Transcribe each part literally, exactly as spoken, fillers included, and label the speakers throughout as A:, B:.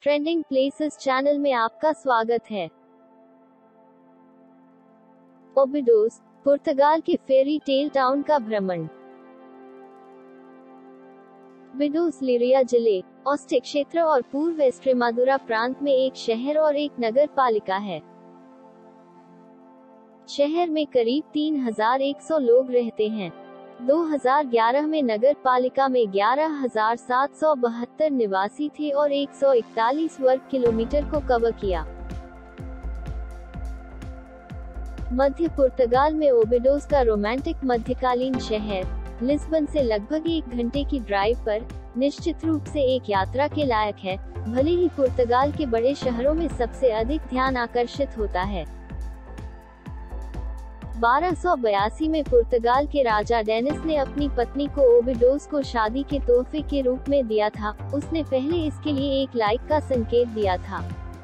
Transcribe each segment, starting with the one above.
A: Trending places channel में आपका स्वागत है। ओबिडोस, पुर्तगाल के फेरी टेल टाउन का भ्रमण। बिडोस लिरिया जिले, ओस्टे क्षेत्र और पूर्व एस्ट्रेमादुरा प्रांत में एक शहर और एक नगर पालिका है। शहर में करीब तीन हज़ार एक सौ लोग रहते हैं। दो हज़ार ग्यारह में नगर पालिका में ग्यारह हज़ार सात सौ बहत्तर निवासी थे और एक सौ इकतालीस वर्ग किलोमीटर को कवर किया। मध्य पुर्तगाल में ओबिडोस का रोमांटिक मध्यकालीन शहर, लिस्बन से लगभग एक घंटे की ड्राइव पर, निश्चित रूप से एक यात्रा के लायक है, भले ही पुर्तगाल के बड़े शहरों में सबसे अधिक ध्यान आकर्षित होता है। बारह सौ बयासी में पुर्तगाल के राजा डेनिस ने अपनी पत्नी को ओबिडोस को शादी के तोहफे के रूप में दिया था। उसने पहले इसके लिए एक लाइक का संकेत दिया था।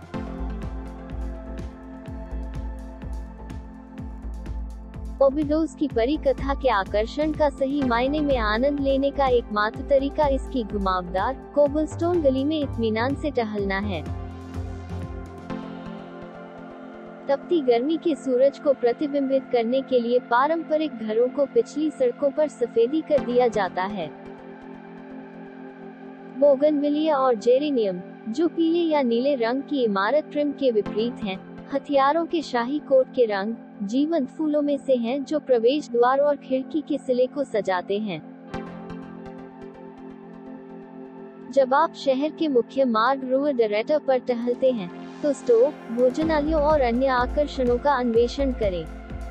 A: ओबिडोस की परिकथा के आकर्षण का सही मायने में आनंद लेने का एकमात्र तरीका इसकी घुमावदार, कोबलस्टोन गली में इत्मीनान से टहलना है। तपती गर्मी के सूरज को प्रतिबिंबित करने के लिए पारंपरिक घरों को पिछली सड़कों पर सफेदी कर दिया जाता है। बोगनविलिया और जेरेनियम, जो पीले या नीले रंग की इमारत ट्रिम के विपरीत हैं, हथियारों के शाही कोट के रंग, जीवंत फूलों में से हैं जो प्रवेश द्वार और खिड़की के सिले को सजाते हैं। जब आप शहर के मुख्य मार्ग रुआ डरेटा पर टहलते हैं, तो स्टोव, भोजनालयों और अन्य आकर्षणों का अन्वेषण करें।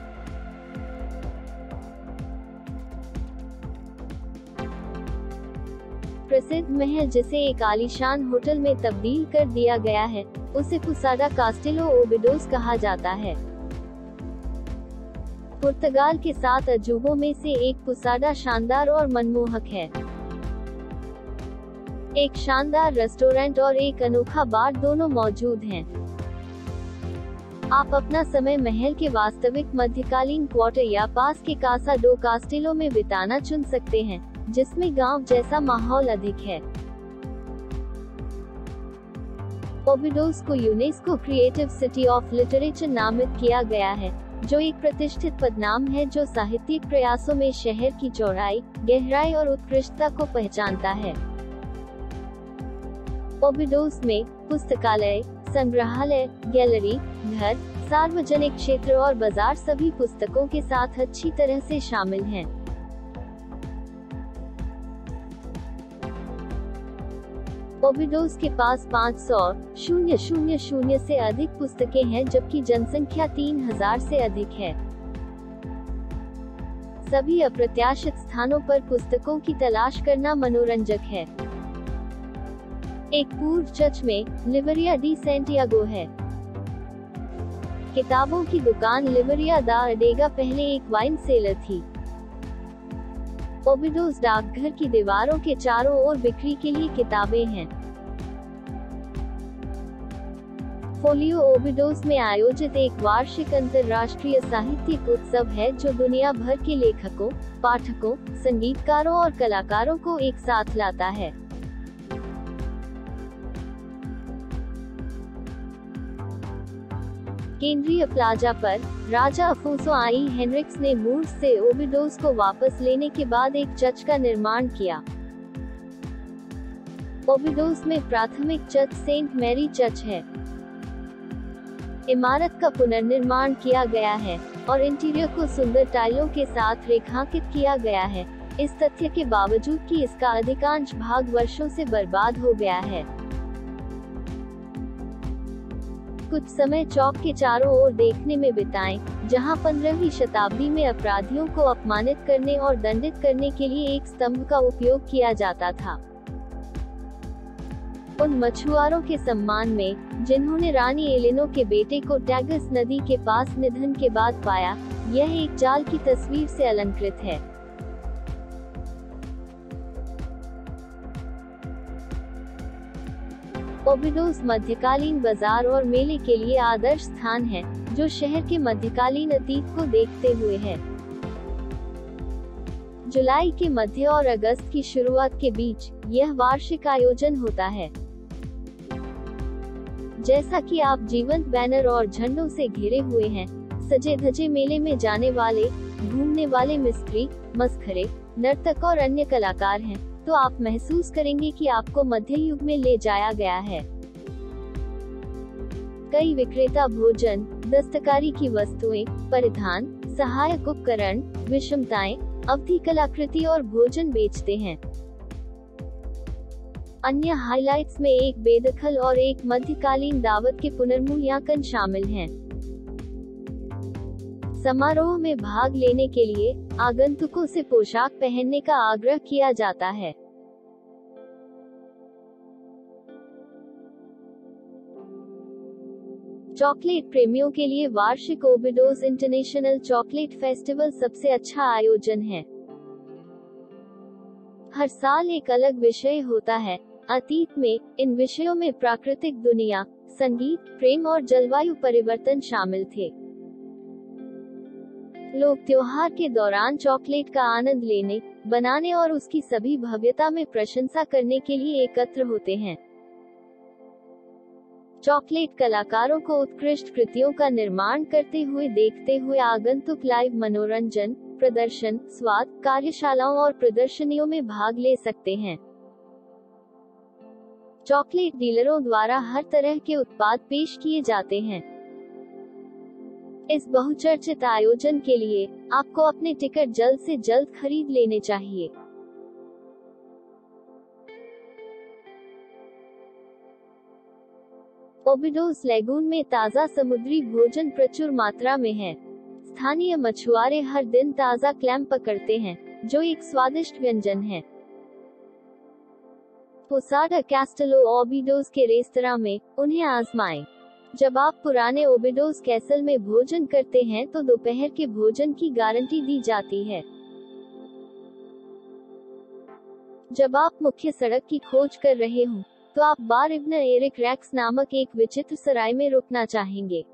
A: प्रसिद्ध महल जिसे एक आलीशान होटल में तब्दील कर दिया गया है, उसे पुसाडा कास्टेलो ओबिडोस कहा जाता है। पुर्तगाल के सात अजूबों में से एक पुसाडा शानदार और मनमोहक है। एक शानदार रेस्टोरेंट और एक अनोखा बार दोनों मौजूद हैं। आप अपना समय महल के वास्तविक मध्यकालीन क्वार्टर या पास के कासा डो कास्टेलो में बिताना चुन सकते हैं, जिसमें गांव जैसा माहौल अधिक है। ओबिडोस को UNESCO creative city of literature नामित किया गया है, जो एक प्रतिष्ठित पदनाम है जो साहित्यिक प्रयासों में शहर की चौड़ाई, गहराई और उत्कृष्टता को पहचानता है। ओबिडोस में पुस्तकालय, संग्रहालय, गैलरी, घर, सार्वजनिक क्षेत्र और बाजार सभी पुस्तकों के साथ अच्छी तरह से शामिल हैं। ओबिडोस के पास पाँच सौ शून्य से अधिक पुस्तकें हैं, जबकि जनसंख्या तीन हज़ार से अधिक है। सभी अप्रत्याशित स्थानों पर पुस्तकों की तलाश करना मनोरंजक है। एक पूर्व चर्च में लिबरिया डी सेंटियागो है। किताबों की दुकान लिबरिया दा अडेगा पहले एक वाइन सेलर थी। ओबिडोस डाकघर की दीवारों के चारों ओर बिक्री के लिए किताबें हैं। फोलियो ओबिडोस में आयोजित एक वार्षिक अंतर्राष्ट्रीय साहित्यिक उत्सव है जो दुनिया भर के लेखकों, पाठकों, संगीतकारों और कलाकारों को एक साथ लाता है। केंद्रीय प्लाजा पर, राजा अफोसो आई हेनरिक्स ने मूर्स से ओबिडोस को वापस लेने के बाद एक चर्च का निर्माण किया। ओबिडोस में प्राथमिक चर्च सेंट मैरी चर्च है। इमारत का पुनर्निर्माण किया गया है और इंटीरियर को सुंदर टाइलों के साथ रेखांकित किया गया है, इस तथ्य के बावजूद कि इसका अधिकांश भाग वर्षों से बर्बाद हो गया है। कुछ समय चौक के चारों ओर देखने में बिताएं, जहां पंद्रहवीं शताब्दी में अपराधियों को अपमानित करने और दंडित करने के लिए एक स्तंभ का उपयोग किया जाता था। उन मछुआरों के सम्मान में, जिन्होंने रानी एलेनो के बेटे को टैगस नदी के पास निधन के बाद पाया, यह एक जाल की तस्वीर से अलंकृत है। ओबिडोस मध्यकालीन बाजार और मेले के लिए आदर्श स्थान है, जो शहर के मध्यकालीन अतीत को देखते हुए है। जुलाई के मध्य और अगस्त की शुरुआत के बीच यह वार्षिक आयोजन होता है। जैसा कि आप जीवंत बैनर और झंडों से घिरे हुए हैं, सजे धजे मेले में जाने वाले, घूमने वाले मिस्त्री, मस्खरे, नर्तक और अन्य कलाकार हैं, तो आप महसूस करेंगे कि आपको मध्य युग में ले जाया गया है। कई विक्रेता भोजन, दस्तकारी की वस्तुएं, परिधान, सहायक उपकरण, विषमताएं, अवधि कलाकृति और भोजन बेचते हैं। अन्य हाइलाइट्स में एक बेदखल और एक मध्यकालीन दावत के पुनर्मूल्यांकन शामिल हैं। समारोह में भाग लेने के लिए आगंतुकों से पोशाक पहनने का आग्रह किया जाता है। चॉकलेट प्रेमियों के लिए वार्षिक ओबिडोस इंटरनेशनल चॉकलेट फेस्टिवल सबसे अच्छा आयोजन है। हर साल एक अलग विषय होता है। अतीत में इन विषयों में प्राकृतिक दुनिया, संगीत, प्रेम और जलवायु परिवर्तन शामिल थे। लोग त्योहार के दौरान चॉकलेट का आनंद लेने, बनाने और उसकी सभी भव्यता में प्रशंसा करने के लिए एकत्र होते हैं। चॉकलेट कलाकारों को उत्कृष्ट कृतियों का निर्माण करते हुए देखते हुए आगंतुक लाइव मनोरंजन, प्रदर्शन, स्वाद, कार्यशालाओं और प्रदर्शनियों में भाग ले सकते हैं। चॉकलेट डीलरों द्वारा हर तरह के उत्पाद पेश किए जाते हैं। इस बहुचर्चित आयोजन के लिए आपको अपने टिकट जल्द से जल्द खरीद लेने चाहिए। ओबिडोस लेगून में ताज़ा समुद्री भोजन प्रचुर मात्रा में है। स्थानीय मछुआरे हर दिन ताज़ा क्लैम पकड़ते हैं, जो एक स्वादिष्ट व्यंजन है। पोसाडा कैस्टेलो ओबिडोस के रेस्तरां में उन्हें आजमाएं। जब आप पुराने ओबिडोस कैसल में भोजन करते हैं तो दोपहर के भोजन की गारंटी दी जाती है। जब आप मुख्य सड़क की खोज कर रहे हों, तो आप बार इब्न एरिक रैक्स नामक एक विचित्र सराय में रुकना चाहेंगे।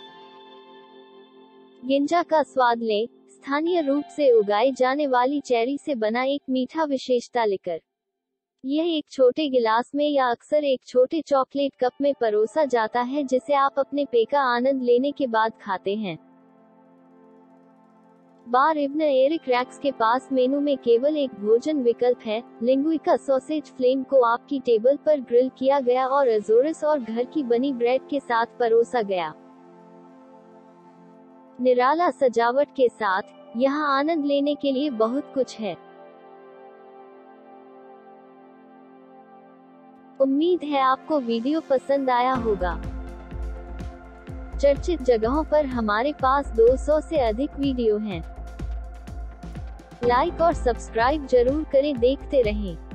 A: गिंजा का स्वाद लें, स्थानीय रूप से उगाई जाने वाली चेरी से बना एक मीठा विशेषता लेकर। यह एक छोटे गिलास में या अक्सर एक छोटे चॉकलेट कप में परोसा जाता है, जिसे आप अपने पेय का आनंद लेने के बाद खाते हैं। बार इब्न एरिक रैक्स के पास मेनू में केवल एक भोजन विकल्प है। लिंगुइका सॉसेज फ्लेम को आपकी टेबल पर ग्रिल किया गया और अजोरस और घर की बनी ब्रेड के साथ परोसा गया। निराला सजावट के साथ यहाँ आनंद लेने के लिए बहुत कुछ है। उम्मीद है आपको वीडियो पसंद आया होगा। चर्चित जगहों पर हमारे पास दो सौ से अधिक वीडियो हैं। लाइक और सब्सक्राइब जरूर करें, देखते रहें।